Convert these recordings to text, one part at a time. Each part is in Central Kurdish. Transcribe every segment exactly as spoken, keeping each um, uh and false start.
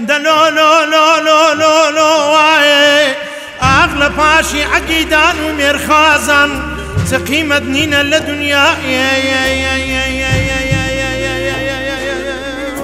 دلو لو لو لو لو لو واي أغلى باشي عقيدان ومرخازن سقيمة دنينا لدنيا يا يا يا يا يا يا يا يا يا يا يا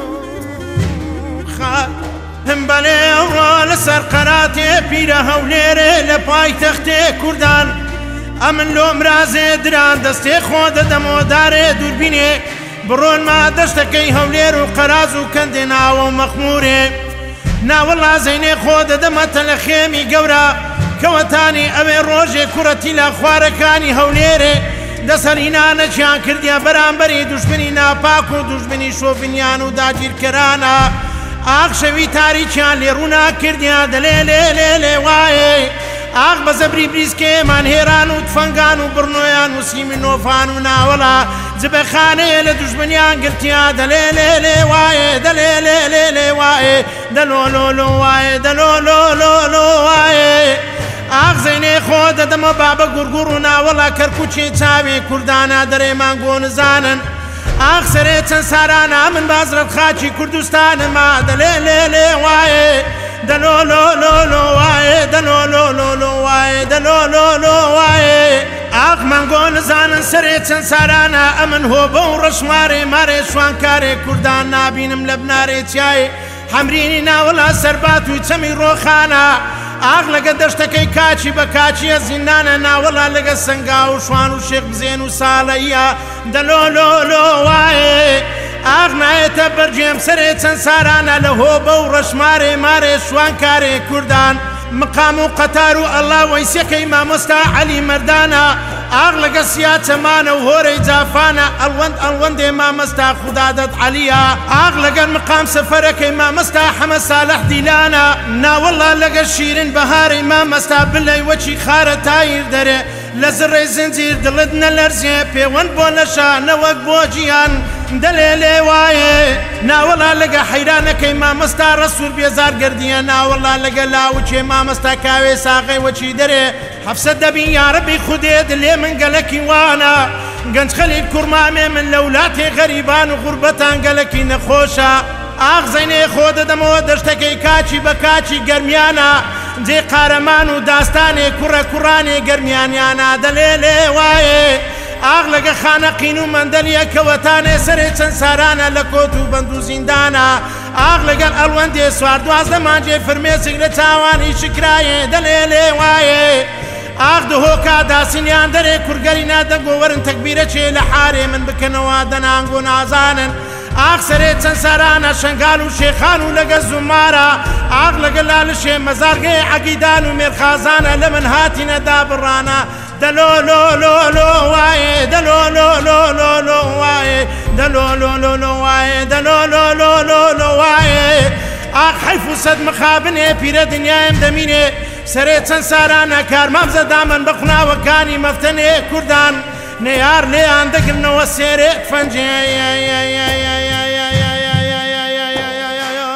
خال هم بلي لسر قراتي بيرا هوليري لباي تختي كردان أمن لو مرازي دران دستي خود دمو داري دوربيني برون ما دشتكي هولير وقراز وكندنا ومخموري نا والله زيني خود دمت الخيمي قورا كوتاني أبي روجي كرتي لأخواركاني هوليري دسرينا نشان كرديا برانبري دشمني ناپاكو دشمني شوفنيانو داجير كرانا آخ شوي تاريچان لرونا كرديا دلي لي لي لي واي آخ بزبري بريسكي من هيران وتفنقان وبرنويان وسيمن وفان وناولا زبخاني لدشمنيان قلتيا دلي لي لي واي دلي لي لي لي واي دلو لو لو واي دلو لو لو لو واي آخ زيني خود دم بابا قرقرونا ولا كركوچي تاوي كردانا دري مانقون زانن آخ سريتن سارانا من بازرت خاچي كردستان ما دلي لي لي واي دلو لو لو لو واي دلو لو لو لو واي دلو لو لو واي آخ مانقون زانن سريتن سارانا امن هو بو رشماري ماري شوانكاري كردان نابينم لبناري تياي حمريني ناولا سرباتو تمي روخانا آخ لگا دشتكي كاچي بكاچي زندانا ناولا لگا سنگاو شوانو شيخ بزينو ساليا دلو لو لو واي آخ نايتا برجيم سريتن سارانا لهو بو رشماري ماري شوانكاري كردان مقامو قطارو الله ويسيكي ما مستا علي مردانا آخ لگا سيات مانا وهوري جافانا الوند الوند ما مستا خدادت عليا آخ لگا مقام سفرك ما مستا حمد صالح ديلانا نا والله لگا شيرين بهاري ما مستا بلي وچي خارة تاير دره لزر زنزير دلدنا لرزي بيوان بولشا نوك بوجيان دليلي واي نا والله لقى حيرانك ما مستا رسول بيزار قرديا نا والله لقى لا وجه ما مستا كاوي ساقي وجي دري حفصة دبي يا ربي خدي دلي من قلكي وانا قنج خليل كرمامي من لولاتي غريبان وغربتان قلكي نخوشا آخ زيني خود دمو دشتكي كاچي بكاچي قرميانا دي قارمان وداستاني كرة كراني قرميانيانا دليلي واي آخ لگا خانقين ومندليا كوتاني سريتن سارانا لكوتو بندو زندانا آخ لگا الالوان دي سوار دواز دمانجي فرميسك لتاواني شكراي دليلي واي آخ دهوكا داسينيان دري كرگرينا دنگو ورن تكبيرة چه لحاري من بكنوا دنانگو نازانن آخ سريتن سارانا شنگالو شيخانو لگا زمارا آخ لگا لالشي مزارگي عقيدانو ميرخازانا لمن هاتينا دابرانا دلو لو لو لو واي دلو لو لو لو لو واي دلو لو لو لو واي دلو لو لو لو لو واي آخ حيفو صد مخابني بيرا دنيا امدميني سريتن سارانا كار مامزا دامن بقنا وكاني مفتني كردان نيار لي عندك النو السيريك فنجي يا يا يا يا يا يا يا يا يا يا يا يا يا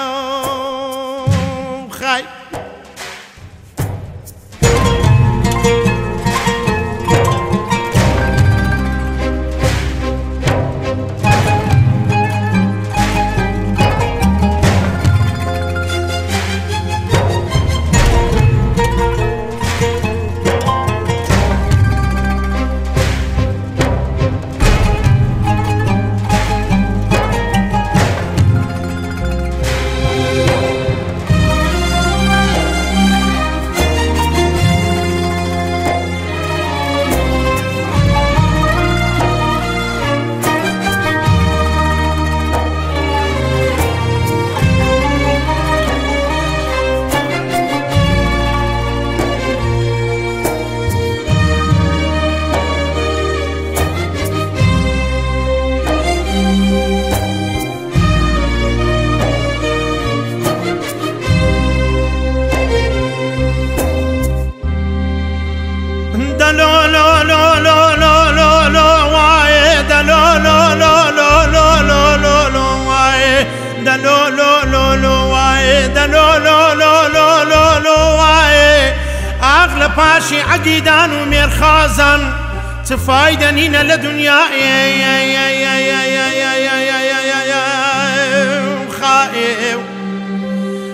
خاي پاشی عقیدان و میرخازن تفایدنین لدنیا یا یا یا یا یا یا یا یا یا یا یا خائف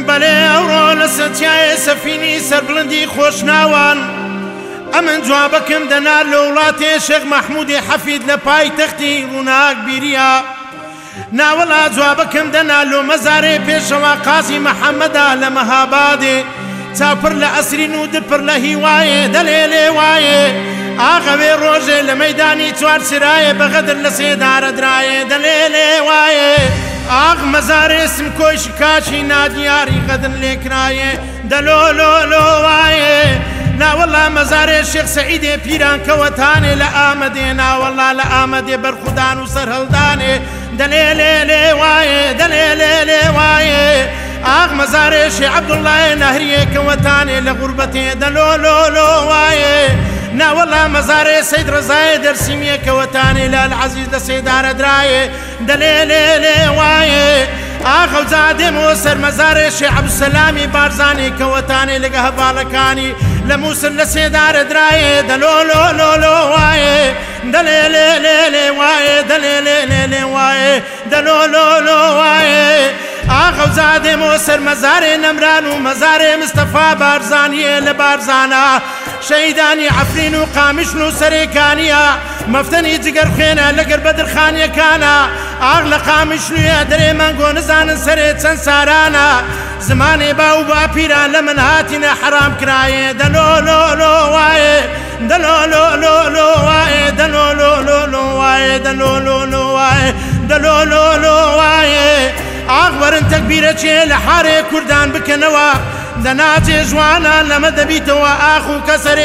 بەڵێ ئەوڕۆ لە سەرچایە سەفینی سەربڵندی خۆشناوان ئەمن جوابەکەم دەنا لە وڵاتێ شێخ مەحموودی حەفید لە پایتەختی ڕووناک بیریە ناوەڵا جوابەکەم دەنا لۆ مەزارێ پێشەوە قازی مەحەممەدا لە مەهابادێ چاپڕ لە ئەسرین و دپڕ لە هیوایێ دەلێ لێ وایێ ئاغەوێ ڕۆژێ لە مەیدانی چوار سرایە بەغەدر لە سێدارە درایێ دەلێ لێ وایێ ئاغ مەزارێ سمکۆی شکاچی نادیاری غەدن لێکرایێ دەلۆ لۆ لۆ وایێ ناوەڵا مەزارێ شێخ سەعیدێ پیران کەوەتانێ لە ئامەدێ ناوەڵا لە ئامەدێ بەرخودان و سەرهەڵدانێ دەلێ لێ لێ وایێ دەلێ لێ لێ وایێ ئاغ مەزارێ شێ عەبدوڵڵایە نەهریێ کەوەتانێ لە غوربەتێ دەلۆ لۆ لۆ وایێ ناوەڵا مەزارێ سەید ڕەزایە دەرسیمیە کەوەتانێ لە العەزیز لە سێدارە درایێ دەلێ لێ لێ وایێ ئاغەوجا دێمەوە سەر مەزارێ شێ عەبدوسەلامی بارزانێ کەوەتانێ لەگە هەڤاڵەکانی لە مووسن لە سێدارە درایێ دەلۆ لۆ لۆ لۆ وایێ دەلێ لێ لێ لێ وایێ دەلێ لێ لێ لێ وایێ دەلۆ لۆ لۆ وایێ ئاغەوجا دێمەوە سەر مەزارێ نەمران و مەزارێ مستەفا بارزانیە لە بارزانە شەیدانی عەفرین و قامیشن و سەرێکانیە مەفتەنی جگەرخێنە لەگەر بەدرخانیەکانە ئاغ لە قامیشنویە دەرێ مەنگۆ نزانن سەرێ چەند سارانە زمانێ با و با پیران لە من هاتینە حرام کرایێ دەلۆ لۆ لۆ وایێ دەلۆ لۆ لۆ لۆ وایێ دەلۆ لۆ لۆ لۆ وایێ دەلۆ لۆ لۆ وایێ دەلۆ لۆ لۆ وایێ ئاغ وەرن تەکبیرە چێ لە حارێ کوردان بکەنەوە دەناچێ جوانان لەمە دەبیتەوە ئاخ و کەسەرێ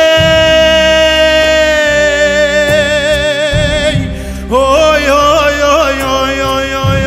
هێی هۆی هۆی هۆی هۆی هۆی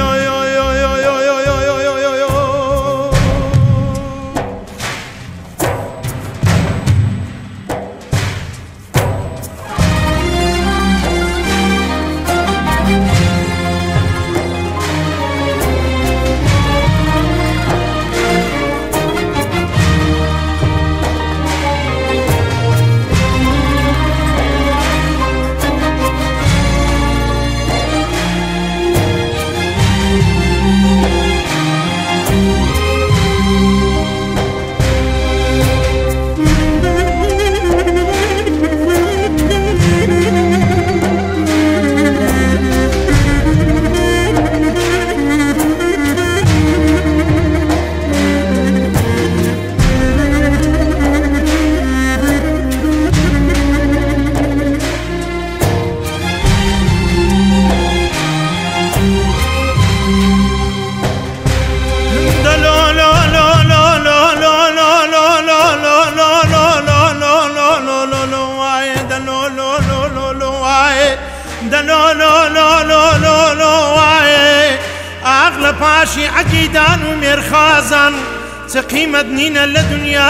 پاشی عەقیدان و مێرخازان چه قیمەت نینە لە دنیا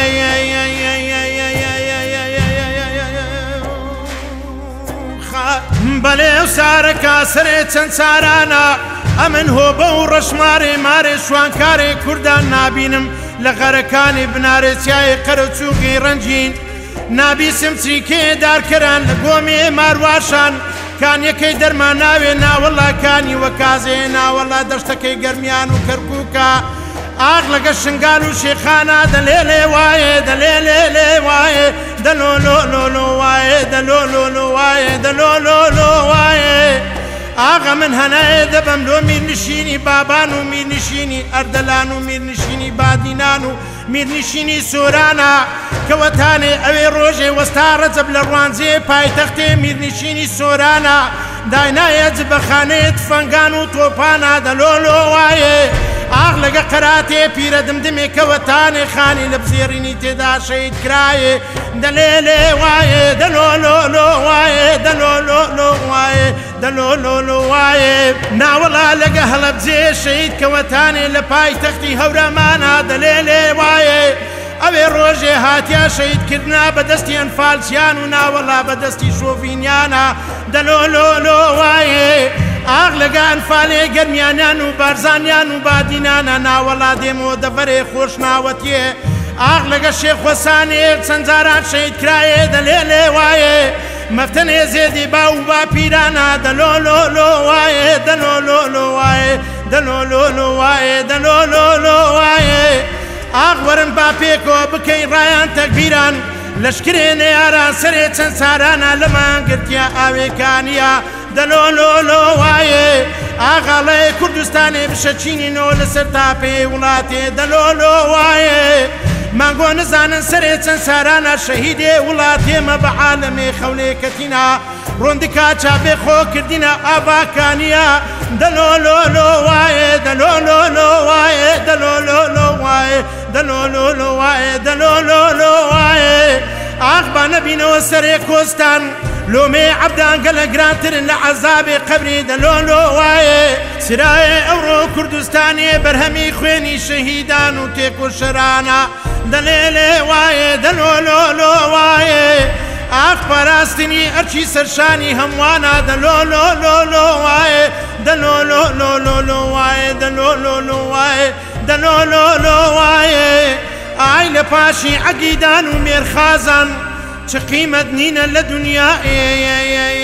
بەلێ و سارەکە سەرێ چەند سارانە ئەمن هۆبە و ڕەشمارێ مارێ شوانکارێ کوردان نابینم لە غەرەکانی بنارێ چیای قەرەچووقی ڕەنجین نابیسم چریکێ دارکەران لە گۆمێ مارواشان کانیەکەی دەرمان ناوێ ناوەڵاکانی وەکازێ ناوەڵا دەشتەکەی گەرمیان و کەرکووکە ئاغ لەگە شنگال و شێخانە دەلێ لێ وایێ دەلێ لێ لێ وایێ دەلۆ لۆ لۆ لۆ وایێ دەلۆ لۆ لۆ وایێ دەلۆ لۆ لۆ وایێ ئاغا من هەنایە دەبەم لۆ میرنشینی بابان و میرنشینی ئەردەلان و میرنشینی بادینان و میرنشینی سۆرانە کەوەتانێ ئەوێ ڕۆژێ وەستا ڕەجەب لە ڕوانجێ پایتەختێ میرنشینی سۆرانە داینایە جبەخانەیە تفەنگان و تۆپانە دەلۆ لۆ وایێ ئاغ لەگە قەراتێ پیرە دمدمێ کەوەتانێ خانی لە بزێڕینی تێدا شەید کرایێ دەلێ لێ وایێ دەلۆ لۆ لۆ وایێ دەلۆ لۆ لۆ وایێ دەلۆ لۆ لۆ وایێ ناوەڵا لەگە هەڵەبجێ شەید کەوەتانێ لە پایتەختی هەورەمانە دەلێ لێ وایێ ئەوێ ڕۆژێ هاتیا شەیدکردنا بەدەستی ئەنفالچیان و ناوەڵا بەدەستی شۆڤینیانە دەلۆ لۆ لۆ وایێ ئاغ لەگە ئەنفالێ گەرمیانیان و بارزانیان و بادینانە ناوەڵا دێمەوە دەڤەرێ خۆش ناوەتیێ ئاغ لەگە شێخوەسانێ چەند جاران شەید کرایێ دەلێ لێ وایێ مەفتەنێ زێدی با و با پیرانە دەلۆ لۆ لۆ وایێ دەلۆ لۆ لۆ وایێ دەلۆلۆلۆ وایە دەلۆلۆلۆ وایە ئاغوەرن با پێکۆ بکەین ڕایان تەکبیران لەشکرێنە یاران سەرێ چەند سارانە لەمان گرتیا ئاوێکانیە دەلۆلۆلۆ وایە ئاغاڵێ کوردستانی بشەچینینەوە لەسەر تاپێ وڵاتێ دەلۆلۆ وایە مانگۆ نزانن سەرێ چەند سارانە شەهیدێ وڵاتێمە بە عالەمێ خەولێکەتینا ڕۆندکا چاپێ خۆکردینە ئاباکانیە دەلۆلۆلۆ وایە دەلۆلۆلۆ وایە دەلۆلۆلۆ وایە دەلۆلۆلۆ وایە دەلۆلۆلۆ وایە ئاخ با نەبینەوە سەرێ کۆستان لۆمێ عەبدان گەلە گرانترن لە عەزابێ قەبرێ دەلۆلۆ وایە سرایە ئەوڕۆ کوردستانێ بەرهەمی خوێنی شەهیدان و تێکۆشەرانە دەلێلێ وایە دەلۆلۆلۆ وایە ئاخ پاراستنی ئەرچی سەرشانی هەموانە دەلۆلۆلۆ وایە دەلۆلۆلۆ وایە دەلۆلۆلۆ وایە دەلۆلۆلۆ وایە ئای لە پاشی عەگیدان و مێرخازان چ قیمەت نینە لە دنیا